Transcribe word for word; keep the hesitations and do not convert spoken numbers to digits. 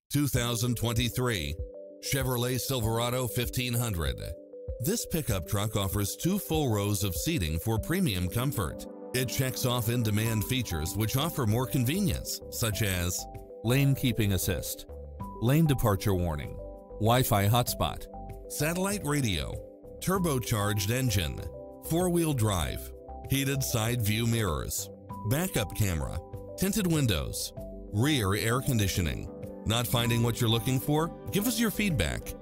two thousand twenty-three Chevrolet Silverado fifteen hundred. This pickup truck offers two full rows of seating for premium comfort. It checks off in-demand features which offer more convenience, such as lane keeping assist, lane departure warning, Wi-Fi hotspot, satellite radio, turbocharged engine, four-wheel drive, heated side view mirrors, backup camera, tinted windows, rear air conditioning. Not finding what you're looking for? Give us your feedback.